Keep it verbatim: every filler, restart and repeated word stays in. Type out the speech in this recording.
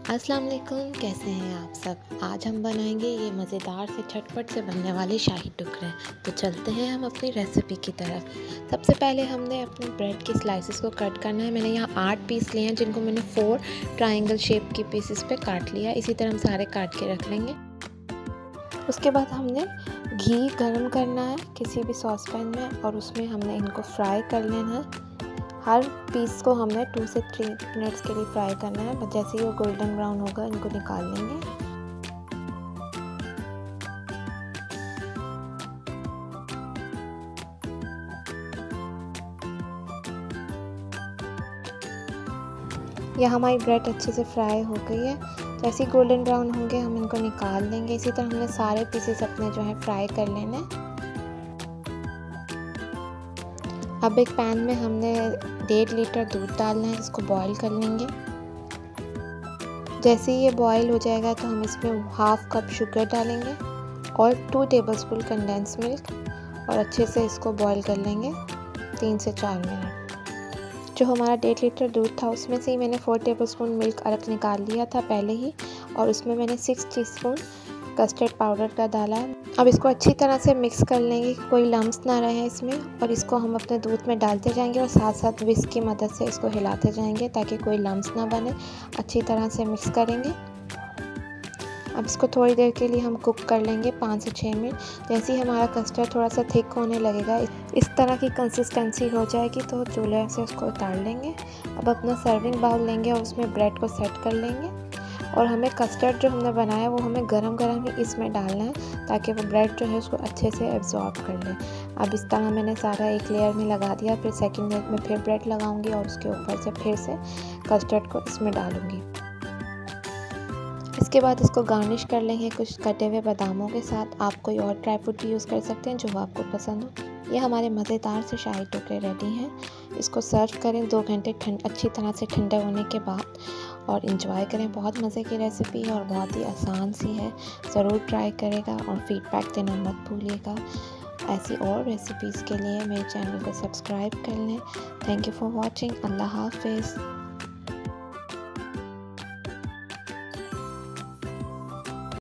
अस्सलाम वालेकुम, कैसे हैं आप सब। आज हम बनाएंगे ये मज़ेदार से झटपट से बनने वाले शाही टुकड़े। तो चलते हैं हम अपनी रेसिपी की तरफ। सबसे पहले हमने अपने ब्रेड के स्लाइसेस को कट करना है। मैंने यहाँ आठ पीस लिए हैं जिनको मैंने फोर ट्रायंगल शेप की पीसेस पे काट लिया। इसी तरह हम सारे काट के रख लेंगे। उसके बाद हमने घी गरम करना है किसी भी सॉस पैन में और उसमें हमने इनको फ्राई कर लेना है। हर पीस को हमें टू से थ्री मिनट्स के लिए फ्राई करना है। जैसे ही वो गोल्डन ब्राउन होगा इनको निकाल लेंगे। यह हमारी ब्रेड अच्छे से फ्राई हो गई है। जैसे ही गोल्डन ब्राउन होंगे हम इनको निकाल लेंगे। इसी तरह हमने सारे पीसेस अपने जो है फ्राई कर लेने। अब एक पैन में हमने डेढ़ लीटर दूध डालना है, इसको बॉईल कर लेंगे। जैसे ही ये बॉईल हो जाएगा तो हम इसमें हाफ कप शुगर डालेंगे और टू टेबलस्पून कंडेंस मिल्क और अच्छे से इसको बॉईल कर लेंगे तीन से चार मिनट। जो हमारा डेढ़ लीटर दूध था उसमें से ही मैंने फोर टेबलस्पून मिल्क अलग निकाल लिया था पहले ही, और उसमें मैंने सिक्स टीस्पून कस्टर्ड पाउडर का डाला है। अब इसको अच्छी तरह से मिक्स कर लेंगे, कोई लम्स ना रहे इसमें। और इसको हम अपने दूध में डालते जाएंगे और साथ साथ विस्क की मदद से इसको हिलाते जाएंगे ताकि कोई लम्स ना बने। अच्छी तरह से मिक्स करेंगे। अब इसको थोड़ी देर के लिए हम कुक कर लेंगे, पाँच से छः मिनट। जैसे ही हमारा कस्टर्ड थोड़ा सा थिक होने लगेगा, इस तरह की कंसिस्टेंसी हो जाएगी तो चूल्हे से उसको उतार लेंगे। अब अपना सर्विंग बाउल लेंगे और उसमें ब्रेड को सेट कर लेंगे। और हमें कस्टर्ड जो हमने बनाया वो हमें गरम गरम ही इसमें डालना है ताकि वो ब्रेड जो है उसको अच्छे से एब्जॉर्ब कर ले। अब इस तरह मैंने सारा एक लेयर में लगा दिया। फिर सेकंड लेयर में फिर ब्रेड लगाऊंगी और उसके ऊपर से फिर से कस्टर्ड को इसमें डालूंगी। इसके बाद इसको गार्निश कर लेंगे कुछ कटे हुए बादामों के साथ। आप कोई और ड्राई फ्रूट भी यूज़ कर सकते हैं जो आपको पसंद हो। ये हमारे मज़ेदार से शाही टुकड़े रेडी हैं। इसको सर्व करें दो घंटे ठंड अच्छी तरह से ठंडे होने के बाद और इंजॉय करें। बहुत मज़े की रेसिपी है और बहुत ही आसान सी है। ज़रूर ट्राई करेगा और फीडबैक देना मत भूलिएगा। ऐसी और रेसिपीज़ के लिए मेरे चैनल को सब्सक्राइब कर लें। Thank you for watching. अल्लाह हाफिज़।